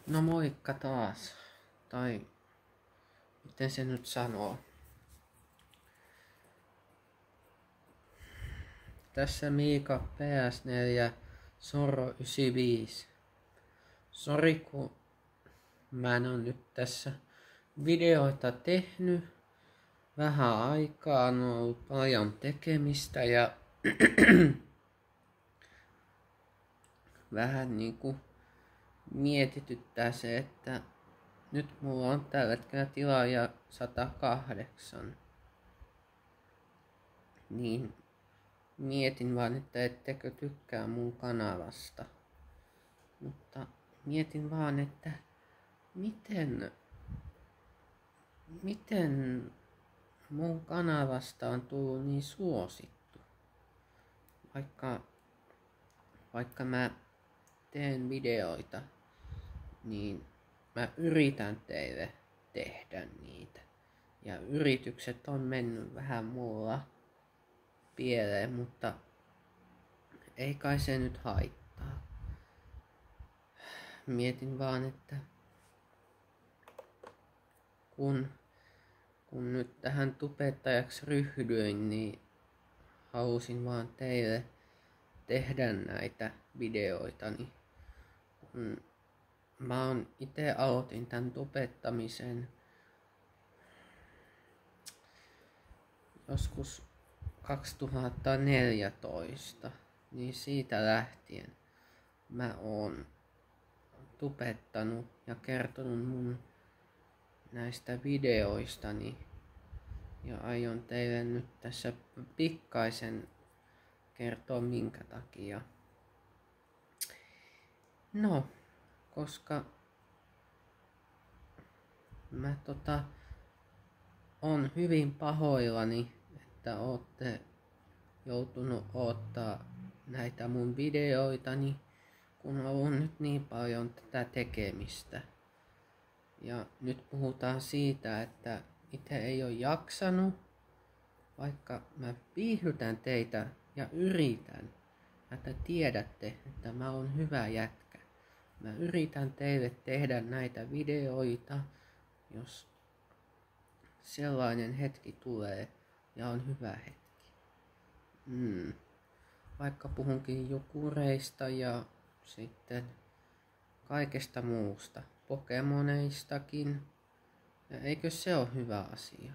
No moikka taas. Tai miten se nyt sanoo. Tässä Miika PS4 Soro 95. Sori kun mä en oo nyt tässä videoita tehnyt. Vähän aikaa on ollut paljon tekemistä ja vähän niinku mietityttää se, että nyt mulla on tällä hetkellä tilaaja 108. Niin mietin vaan, että ettekö tykkää mun kanavasta. Mutta mietin vaan, että miten mun kanavasta on tullut niin suosittu. Vaikka mä teen videoita, niin mä yritän teille tehdä niitä. Ja yritykset on mennyt vähän mulla pieleen, mutta ei kai se nyt haittaa. Mietin vaan, että kun nyt tähän tubettajaksi ryhdyin, niin halusin vaan teille tehdä näitä videoitani. Mä itse aloitin tän tubettamisen joskus 2014, niin siitä lähtien mä oon tubettanut ja kertonut mun näistä videoistani ja aion teille nyt tässä pikkaisen kertoa minkä takia. No, koska mä on hyvin pahoillani, että ootte joutunut odottaa näitä mun videoitani, kun on ollut nyt niin paljon tätä tekemistä. Ja nyt puhutaan siitä, että itse ei ole jaksanut, vaikka mä viihdytän teitä ja yritän, että tiedätte, että mä oon hyvä jätkä. Mä yritän teille tehdä näitä videoita, jos sellainen hetki tulee ja on hyvä hetki. Vaikka puhunkin jukureista ja sitten kaikesta muusta, Pokemoneistakin. Ja eikö se ole hyvä asia?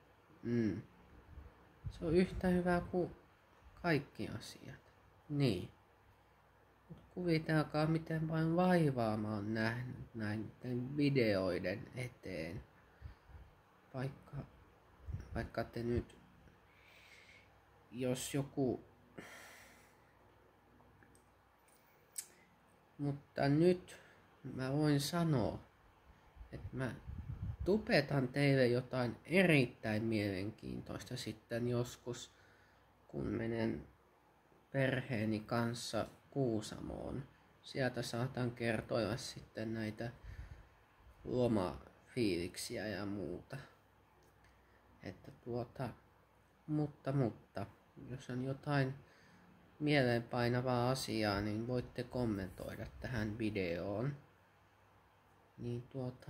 Se on yhtä hyvä kuin kaikki asiat. Niin. Mut kuvitelkaa miten vain vaivaa mä oon nähnyt näiden videoiden eteen. Vaikka te nyt, jos joku... Mutta nyt mä voin sanoa, että mä tubetan teille jotain erittäin mielenkiintoista sitten joskus, kun menen perheeni kanssa Kuusamoon. Sieltä saatan kertoa sitten näitä lomafiiliksiä ja muuta. Että mutta, jos on jotain mieleenpainavaa asiaa, niin voitte kommentoida tähän videoon. Niin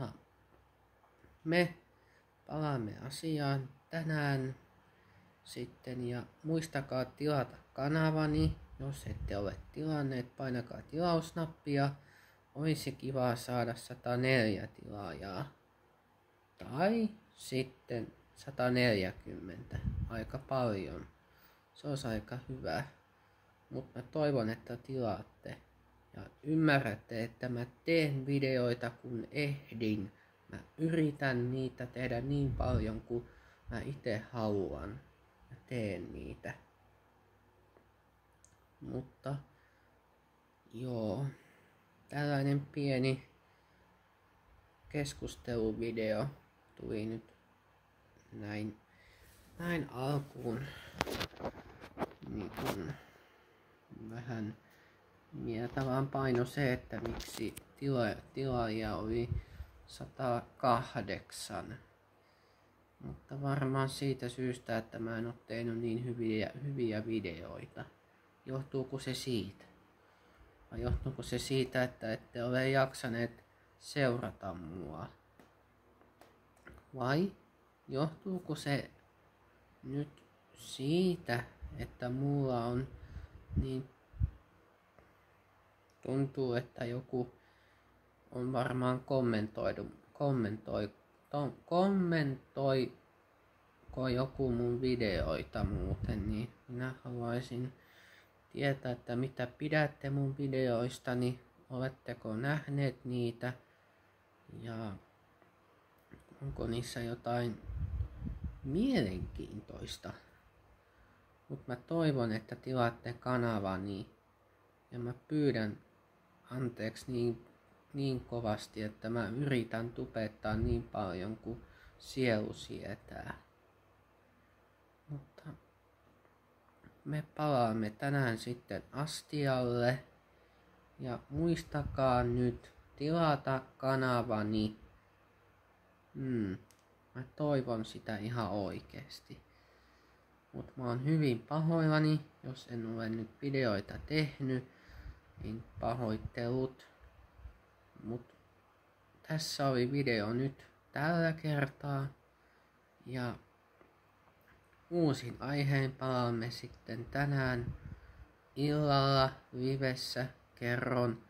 me palaamme asiaan tänään sitten ja muistakaa tilata kanavani. Jos ette ole tilanneet, painakaa tilausnappia. Olisi kiva saada 104 tilaajaa. Tai sitten 140. Aika paljon. Se olisi aika hyvä. Mutta mä toivon, että tilaatte. Ja ymmärrätte, että mä teen videoita kun ehdin. Mä yritän niitä tehdä niin paljon kuin mä itse haluan. Ja teen niitä. Mutta joo, tällainen pieni keskusteluvideo tuli nyt näin alkuun. Niin kun vähän mieltä vaan paino se, että miksi tilaajia oli 108. Mutta varmaan siitä syystä, että mä en oo tehnyt niin hyviä videoita. Johtuuko se siitä? Vai johtuuko se siitä, että ette ole jaksaneet seurata mua? Vai johtuuko se nyt siitä, että mulla on niin tuntuu, että joku on varmaan kommentoiko joku mun videoita muuten, niin minä haluaisin tietää, että mitä pidätte mun videoistani, oletteko nähneet niitä ja onko niissä jotain mielenkiintoista. Mutta mä toivon, että tilaatte kanavani ja mä pyydän anteeksi niin kovasti, että mä yritän tupettaa niin paljon kuin sielu sietää. Mutta me palaamme tänään sitten astialle ja muistakaa nyt tilata kanavani. Mä toivon sitä ihan oikeesti. Mut mä oon hyvin pahoillani, jos en ole nyt videoita tehnyt, niin pahoittelut. Mut tässä oli video nyt tällä kertaa ja uusin aiheen palaamme sitten tänään illalla livessä. Kerron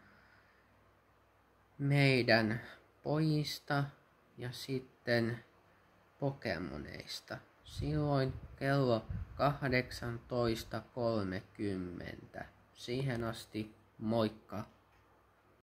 meidän pojista ja sitten Pokemoneista. Silloin kello 18.30. Siihen asti moikka!